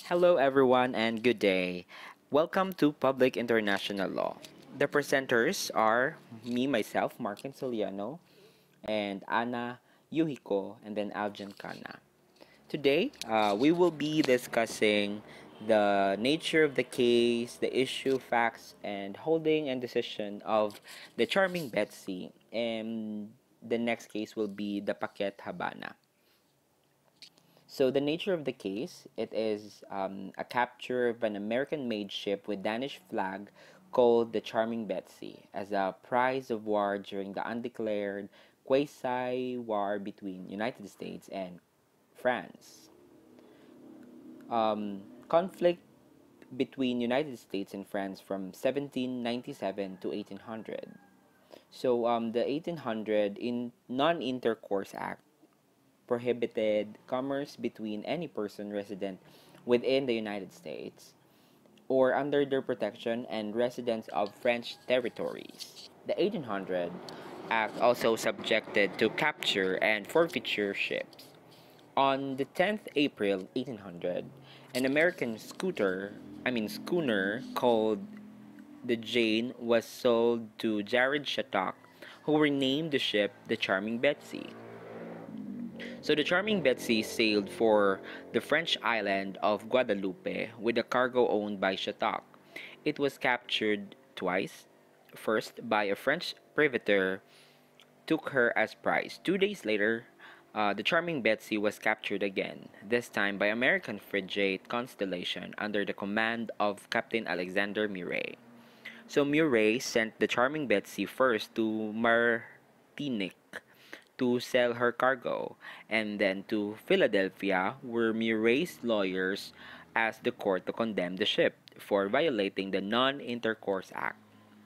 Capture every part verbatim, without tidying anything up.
Hello, everyone, and good day. Welcome to Public International Law. The presenters are me, myself, Markin Soliano, and Ana Yuhiko, and then Aljan Kana. Today, uh, we will be discussing the nature of the case, the issue, facts, and holding and decision of the charming Betsy. And the next case will be the Paquet Habana. So the nature of the case, it is um, a capture of an American-made ship with Danish flag called the Charming Betsy as a prize of war during the undeclared quasi-war between United States and France. Um, conflict between United States and France from seventeen ninety-seven to eighteen hundred. So um, the eighteen hundred in Non-Intercourse Act prohibited commerce between any person resident within the United States or under their protection and residents of French territories. The eighteen hundred Act also subjected to capture and forfeiture ships. On the tenth of April eighteen hundred, an American scooter, I mean schooner called the Jane was sold to Jared Shattuck, who renamed the ship the Charming Betsy. So the Charming Betsy sailed for the French island of Guadeloupe with a cargo owned by Shattuck. It was captured twice. First, by a French privateer, took her as prize. Two days later, uh, the Charming Betsy was captured again, this time by American frigate Constellation under the command of Captain Alexander Murray. So Murray sent the Charming Betsy first to Martinique to sell her cargo, and then to Philadelphia, where Murray's lawyers asked the court to condemn the ship for violating the Non-Intercourse Act.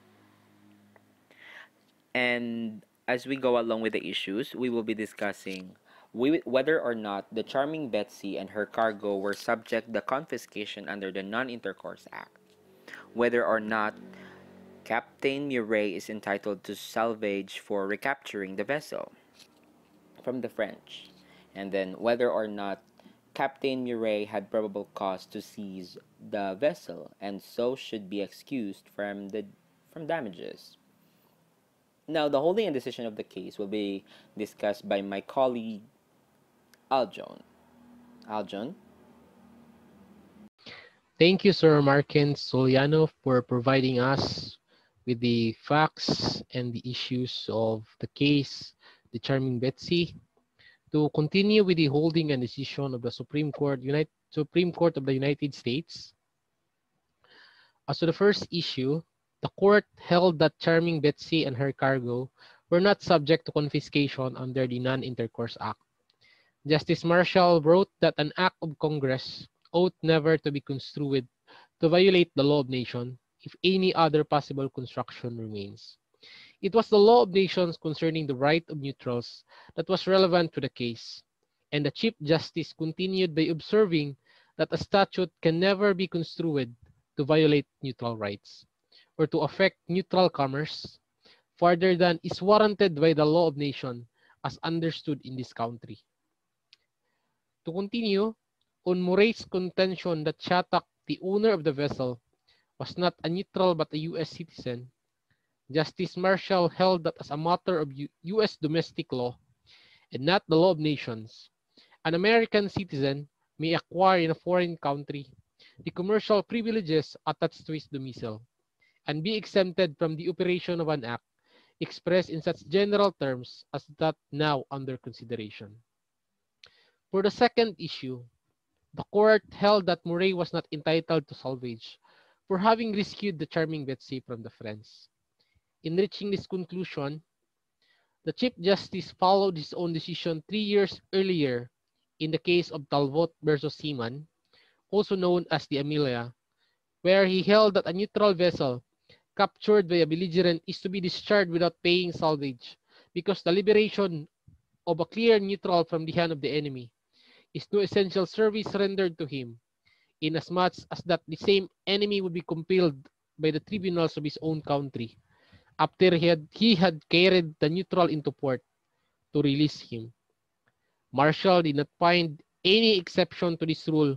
And as we go along with the issues, we will be discussing whether or not the Charming Betsy and her cargo were subject to confiscation under the Non-Intercourse Act, whether or not Captain Murray is entitled to salvage for recapturing the vessel from the French, and then whether or not Captain Murray had probable cause to seize the vessel and so should be excused from the from damages. Now, the holding and decision of the case will be discussed by my colleague Aljon. Aljon. Thank you, Sir Markin Soliano, for providing us with the facts and the issues of the case, the Charming Betsy. To continue with the holding and decision of the Supreme Court, United, Supreme Court of the United States. As to the first issue, the court held that Charming Betsy and her cargo were not subject to confiscation under the Non-Intercourse Act. Justice Marshall wrote that an act of Congress ought never to be construed to violate the law of nation if any other possible construction remains. It was the law of nations concerning the right of neutrals that was relevant to the case, and the Chief Justice continued by observing that a statute can never be construed to violate neutral rights or to affect neutral commerce further than is warranted by the law of nation as understood in this country. To continue, on Murray's contention that Shattuck, the owner of the vessel, was not a neutral but a U S citizen, Justice Marshall held that as a matter of U S domestic law and not the law of nations, an American citizen may acquire in a foreign country the commercial privileges attached to his domicile and be exempted from the operation of an act expressed in such general terms as that now under consideration. For the second issue, the court held that Murray was not entitled to salvage for having rescued the Charming Betsy from the French. In reaching this conclusion, the Chief Justice followed his own decision three years earlier in the case of Talbot versus Seaman, also known as the Amelia, where he held that a neutral vessel captured by a belligerent is to be discharged without paying salvage because the liberation of a clear neutral from the hand of the enemy is no essential service rendered to him, inasmuch as that the same enemy would be compelled by the tribunals of his own country after he had, he had carried the neutral into port to release him. Marshall did not find any exception to this rule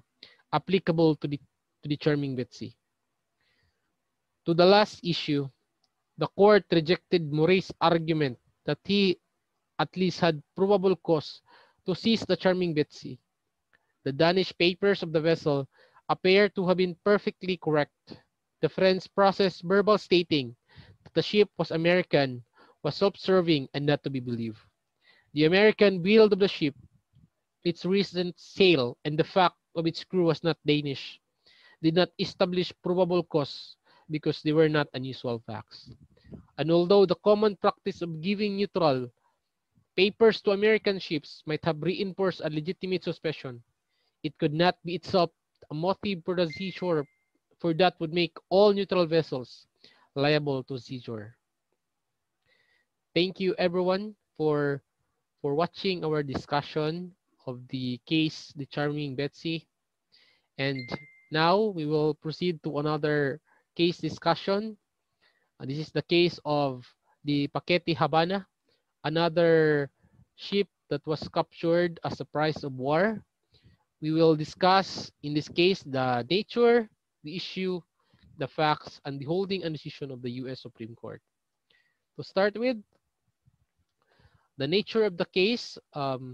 applicable to the, to the Charming Betsy. To the last issue, the court rejected Murray's argument that he at least had probable cause to seize the Charming Betsy. The Danish papers of the vessel appear to have been perfectly correct. The friends processed verbal stating that the ship was American, was self-serving, and not to be believed. The American build of the ship, its recent sail, and the fact of its crew was not Danish did not establish probable cause because they were not unusual facts. And although the common practice of giving neutral papers to American ships might have reinforced a legitimate suspicion, it could not be itself a motive for the seizure, for that would make all neutral vessels liable to seizure. Thank you everyone for for watching our discussion of the case The Charming Betsy. And now we will proceed to another case discussion. Uh, this is the case of the Paquete Habana, another ship that was captured as a prize of war. We will discuss in this case the nature, the issue, the facts, and the holding and decision of the U S Supreme Court. To start with, the nature of the case, um,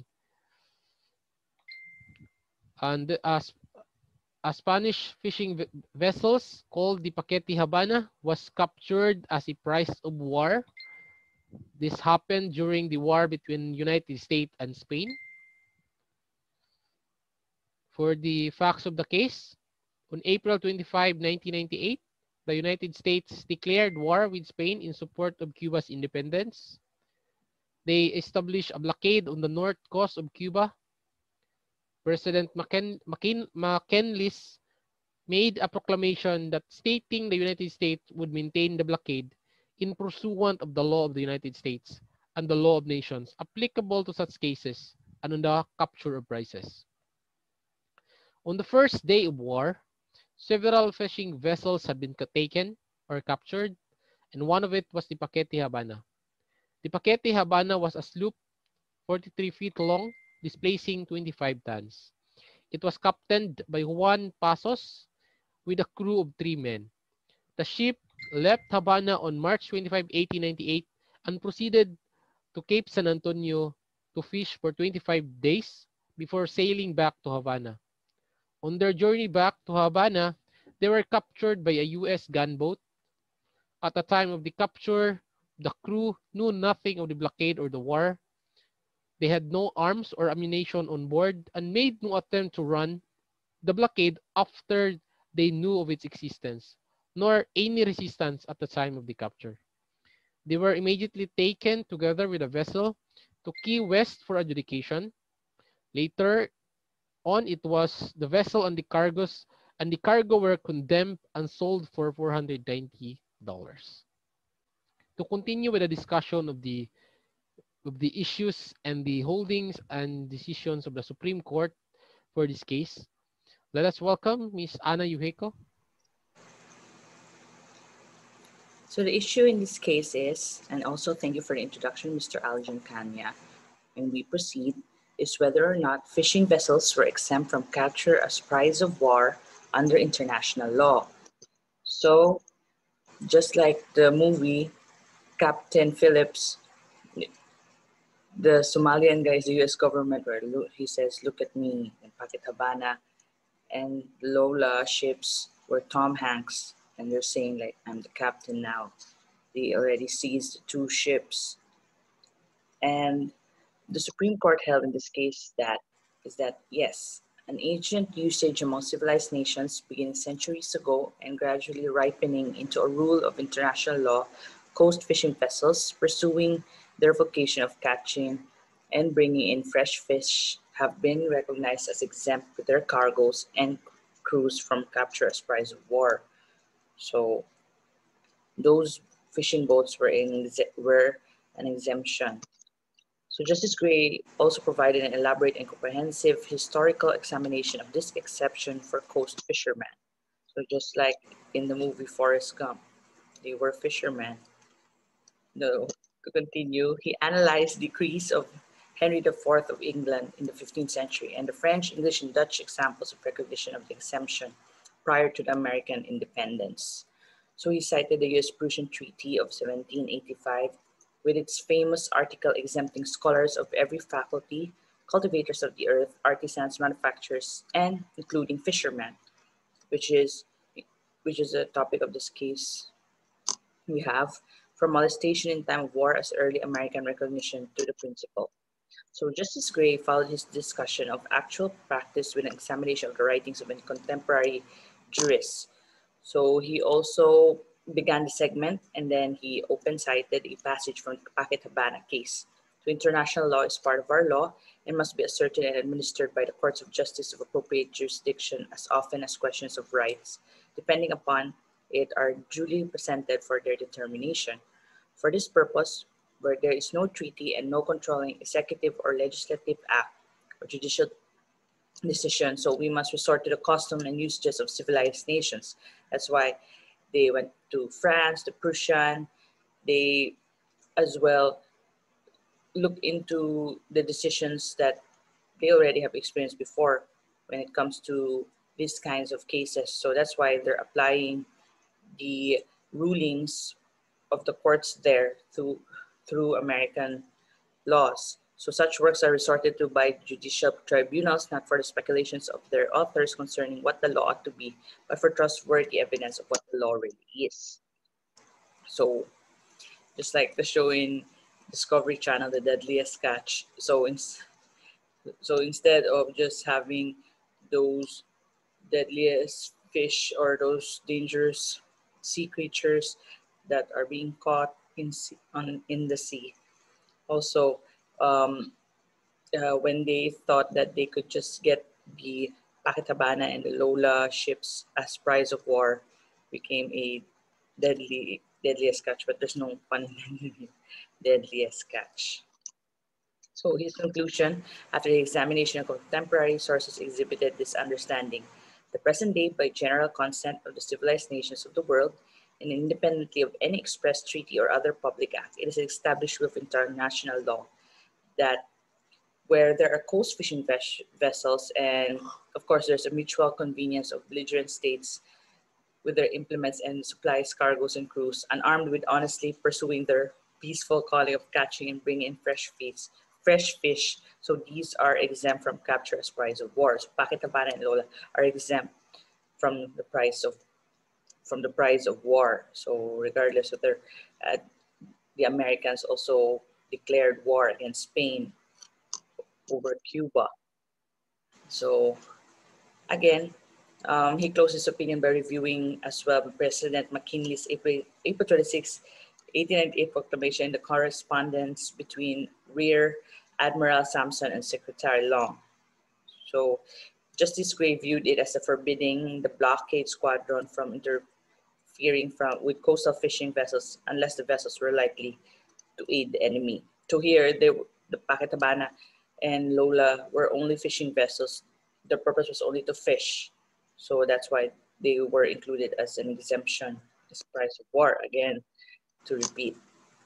and as a Spanish fishing vessels called the Paquete Habana was captured as a prize of war. This happened during the war between United States and Spain. For the facts of the case, on April twenty-fifth, nineteen ninety-eight, the United States declared war with Spain in support of Cuba's independence. They established a blockade on the north coast of Cuba. President McKin McKin McKinley's made a proclamation that stating the United States would maintain the blockade in pursuant of the law of the United States and the law of nations applicable to such cases and on the capture of prizes. On the first day of war, several fishing vessels had been taken or captured, and one of it was the Paquete Habana. The Paquete Habana was a sloop forty-three feet long, displacing twenty-five tons. It was captained by Juan Pasos with a crew of three men. The ship left Habana on March twenty-fifth, eighteen ninety-eight and proceeded to Cape San Antonio to fish for twenty-five days before sailing back to Havana. On their journey back to Havana, they were captured by a U S gunboat. At the time of the capture, the crew knew nothing of the blockade or the war. They had no arms or ammunition on board and made no attempt to run the blockade after they knew of its existence, nor any resistance at the time of the capture. They were immediately taken together with a vessel to Key West for adjudication. Later on, it was the vessel and the cargoes and the cargo were condemned and sold for four hundred ninety dollars. To continue with the discussion of the of the issues and the holdings and decisions of the Supreme Court for this case, let us welcome Miz Ana Yuheko. So the issue in this case is, and also thank you for the introduction, Mister Aljan Kanya, and we proceed, is whether or not fishing vessels were exempt from capture as prize of war under international law. So, just like the movie, Captain Phillips, the Somalian guy is the U S government, where he says, "Look at me," in Paquete Habana, and Lola ships were Tom Hanks, and they're saying like, "I'm the captain now." They already seized two ships, and the Supreme Court held in this case that is that yes, an ancient usage among civilized nations beginning centuries ago and gradually ripening into a rule of international law, coast fishing vessels pursuing their vocation of catching and bringing in fresh fish have been recognized as exempt with their cargoes and crews from capture as prize of war. So those fishing boats were in were an exemption. So Justice Gray also provided an elaborate and comprehensive historical examination of this exception for coast fishermen. So just like in the movie Forrest Gump, they were fishermen. No, to continue, he analyzed decrees of Henry the Fourth of England in the fifteenth century, and the French, English, and Dutch examples of recognition of the exemption prior to the American independence. So he cited the U S-Prussian Treaty of seventeen eighty-five with its famous article exempting scholars of every faculty, cultivators of the earth, artisans, manufacturers, and including fishermen, which is which is the topic of this case. We have from molestation in time of war as early American recognition to the principle. So Justice Gray followed his discussion of actual practice with an examination of the writings of a contemporary jurists. So he also began the segment and then he open cited a passage from the Packet Habana case. So international law is part of our law and must be asserted and administered by the courts of justice of appropriate jurisdiction as often as questions of rights, depending upon it, are duly presented for their determination. For this purpose, where there is no treaty and no controlling executive or legislative act or judicial decision, so we must resort to the custom and usages of civilized nations. That's why they went to France, the Prussian, they as well look into the decisions that they already have experienced before when it comes to these kinds of cases. So that's why they're applying the rulings of the courts there through, through American laws. So such works are resorted to by judicial tribunals, not for the speculations of their authors concerning what the law ought to be, but for trustworthy evidence of what the law really is. So just like the show in Discovery Channel, The Deadliest Catch. So, in, so instead of just having those deadliest fish or those dangerous sea creatures that are being caught in, sea, on, in the sea, also, um, uh, when they thought that they could just get the Packet Habana and the Lola ships as prize of war, became a deadly, deadliest catch, but there's no pun in deadliest catch. So his conclusion, after the examination of contemporary sources, exhibited this understanding. The present day, by general consent of the civilized nations of the world, and independently of any express treaty or other public act, it is established with international law that where there are coast fishing ves vessels and of course there's a mutual convenience of belligerent states with their implements and supplies, cargoes, and crews, unarmed with honestly pursuing their peaceful calling of catching and bringing in fresh fish, fresh fish. So these are exempt from capture as prize of war. So Packet Habana and Lola are exempt from the price of from the price of war. So regardless of their, uh, the Americans also declared war against Spain over Cuba. So again, um, he closed his opinion by reviewing as well President McKinley's April, April twenty-sixth, eighteen ninety-eight proclamation, the correspondence between Rear Admiral Sampson and Secretary Long. So Justice Gray viewed it as a forbidding the blockade squadron from interfering from, with coastal fishing vessels unless the vessels were likely to aid the enemy. So here, they, the Packet Habana and Lola were only fishing vessels. The purpose was only to fish. So that's why they were included as an exemption as price of war, again, to repeat.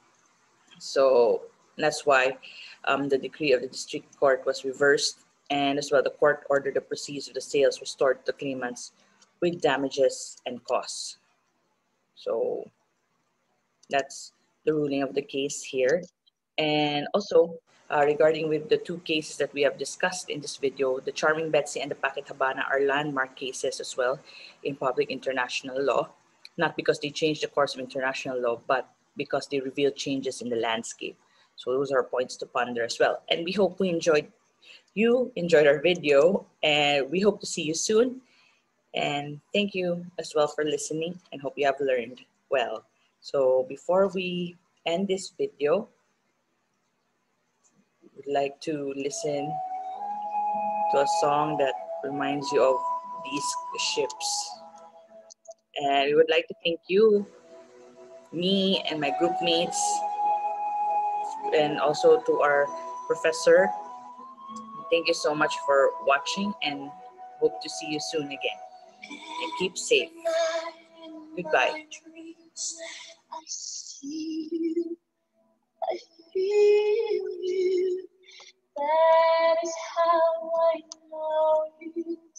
So that's why um, the decree of the district court was reversed, and as well the court ordered the proceeds of the sales restored to claimants with damages and costs. So that's the ruling of the case here. And also, uh, regarding with the two cases that we have discussed in this video, the Charming Betsy and the Packet Habana are landmark cases as well in public international law, not because they changed the course of international law, but because they reveal changes in the landscape. So those are points to ponder as well. And we hope we enjoyed, you enjoyed our video, and we hope to see you soon. And thank you as well for listening, and hope you have learned well. So before we end this video, would like to listen to a song that reminds you of these ships. And we would like to thank you, me and my group mates, and also to our professor. Thank you so much for watching, and hope to see you soon again. And keep safe. Goodbye. I see you, I feel you. That is how I know you.